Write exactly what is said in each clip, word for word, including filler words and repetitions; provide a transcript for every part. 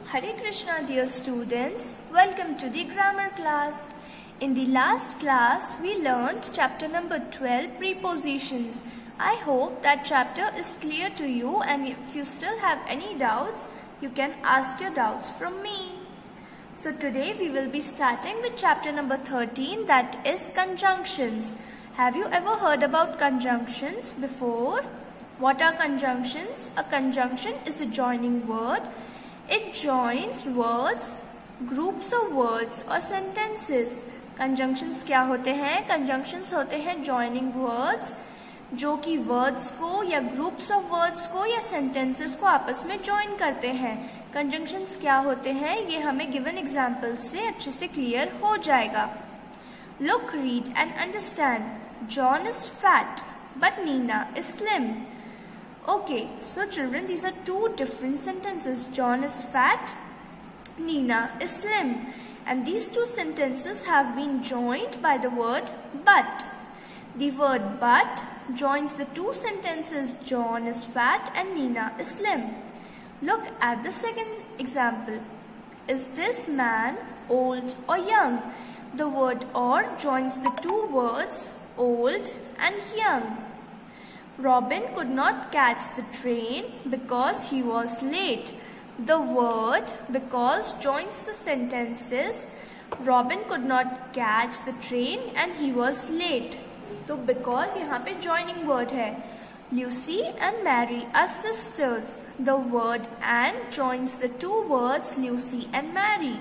Hare Krishna, dear students. Welcome to the grammar class. In the last class, we learned chapter number twelve, prepositions. I hope that chapter is clear to you, and if you still have any doubts, you can ask your doubts from me. So today we will be starting with chapter number thirteen, that is conjunctions. Have you ever heard about conjunctions before? What are conjunctions? A conjunction is a joining word. It joins words, groups of words or sentences. Conjunctions क्या होते हैं? Conjunctions होते हैं joining words जो कि words को या groups of words को या sentences को आपस में join करते हैं. Conjunctions क्या होते हैं? ये हमें given examples से अच्छे से clear हो जाएगा. Look, read and understand. John is fat, but Nina is slim. Okay, so children, these are two different sentences. John is fat, Nina is slim. And these two sentences have been joined by the word but. The word but joins the two sentences John is fat and Nina is slim. Look at the second example. Is this man old or young? The word or joins the two words old and young. Robin could not catch the train because he was late. The word because joins the sentences Robin could not catch the train and he was late. तो because यहाँ पे joining word है. Lucy and Mary are sisters. The word and joins the two words Lucy and Mary.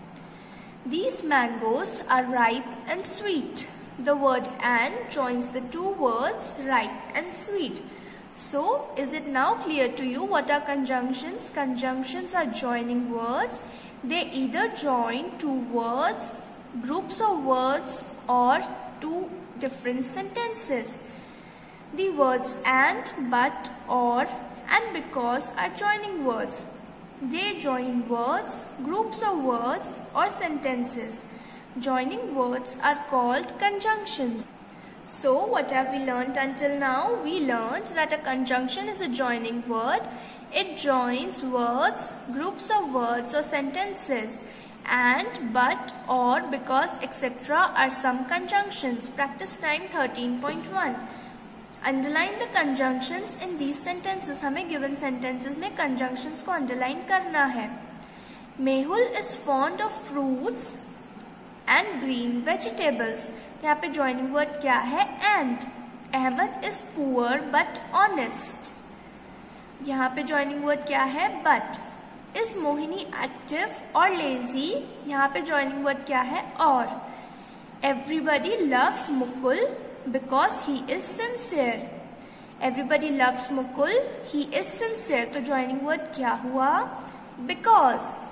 These mangoes are ripe and sweet. The word and joins the two words ripe and sweet. So, is it now clear to you what are conjunctions? Conjunctions are joining words. They either join two words, groups of words or two different sentences. The words and, but, or and because are joining words. They join words, groups of words or sentences. Joining words are called conjunctions. So, what have we learnt until now? We learnt that a conjunction is a joining word. It joins words, groups of words or sentences. And, but, or, because, et cetera are some conjunctions. Practice time thirteen point one. Underline the conjunctions in these sentences. हमें given sentences में conjunctions को underline करना है. Mehul is fond of fruits and green vegetables. यहाँ पे joining word क्या है? And. Ahmed is poor but honest. यहाँ पे joining word क्या है? But. Is Mohini active or lazy? यहाँ पे joining word क्या है? Or. Everybody loves Mukul because he is sincere. Everybody loves Mukul. He is sincere. तो joining word क्या हुआ? Because.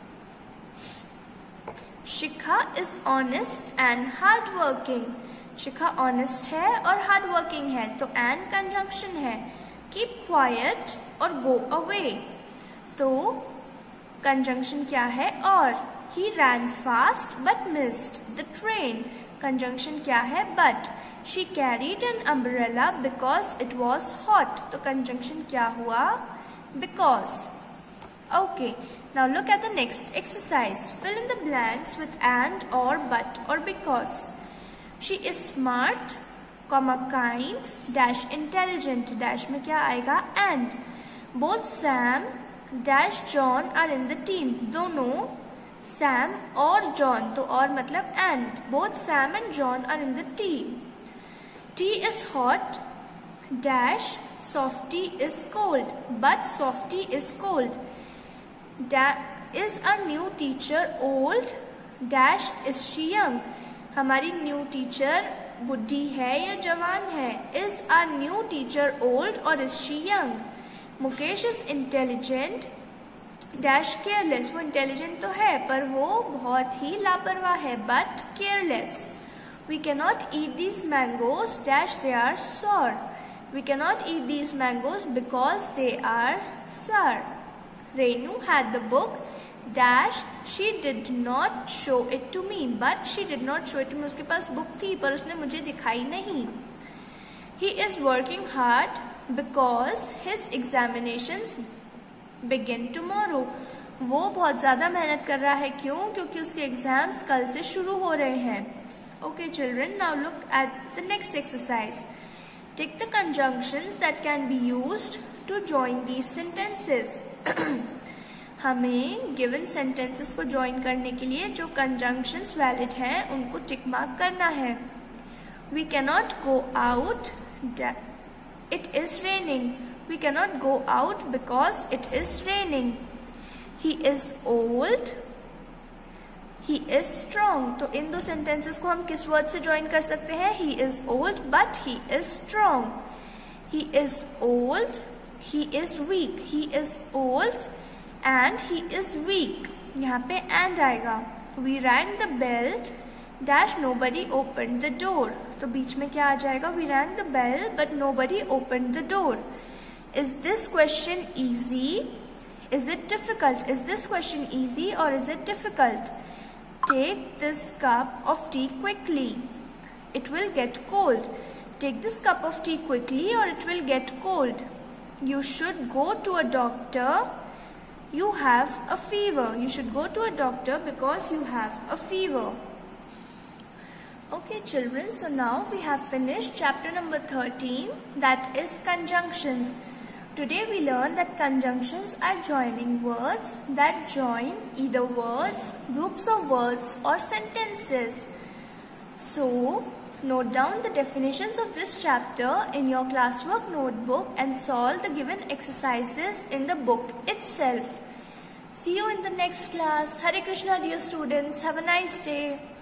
Shikha is honest and hardworking. Shikha honest है और hardworking है तो and conjunction है. Keep quiet और go away. तो conjunction क्या है? और. He ran fast but missed the train. Conjunction क्या है? But. She carried an umbrella because it was hot. तो conjunction क्या हुआ? Because. Okay. Now look at the next exercise. Fill in the blanks with and, or, but, or because. She is smart, comma kind, dash intelligent, dash में क्या आएगा? And. Both Sam, dash John are in the team. दोनों Sam और John, तो और मतलब and. Both Sam and John are in the team. Tea is hot, dash Softy is cold, but Softy is cold. Da- is our new teacher old? Dash is she young? हमारी new teacher बुढ़ी है या जवान है? Is our new teacher old or is she young? Mukesh is intelligent, dash careless. वो intelligent तो है पर वो बहुत ही लापरवाह है, but careless. We cannot eat these mangoes, dash they are sour. We cannot eat these mangoes because they are sour. Renu had the book, dash she did not show it to me, but she did not show it to me. उसके पास book थी पर उसने मुझे दिखाई नहीं. He is working hard because his examinations begin tomorrow. वो बहुत ज़्यादा मेहनत कर रहा है। क्यों? क्योंकि उसके एग्जाम्स कल से शुरू हो रहे हैं। Okay children, now look at the next exercise. Take the conjunctions that can be used to join these sentences. हमें गिवन सेंटेंसेस को ज्वाइन करने के लिए जो कंजंक्शंस वैलिड हैं उनको टिक मार्क करना है। We cannot go out, it is raining. We cannot go out because it is raining. He is old, he is strong. तो इन दो सेंटेंसेस को हम किस वर्ड से ज्वाइन कर सकते हैं? He is old but he is strong. He is old, he is weak. He is old and he is weak. यहाँ पे and आएगा। We rang the bell dash nobody opened the door. तो बीच में क्या आ जाएगा? We rang the bell but nobody opened the door. Is this question easy? Is it difficult? Is this question easy or is it difficult? Take this cup of tea quickly. It will get cold. Take this cup of tea quickly or it will get cold. You should go to a doctor. You have a fever. You should go to a doctor because you have a fever. Okay children, so now we have finished chapter number thirteen, that is conjunctions. Today we learned that conjunctions are joining words that join either words, groups of words or sentences. So note down the definitions of this chapter in your classwork notebook and solve the given exercises in the book itself. See you in the next class. Hare Krishna dear students. Have a nice day.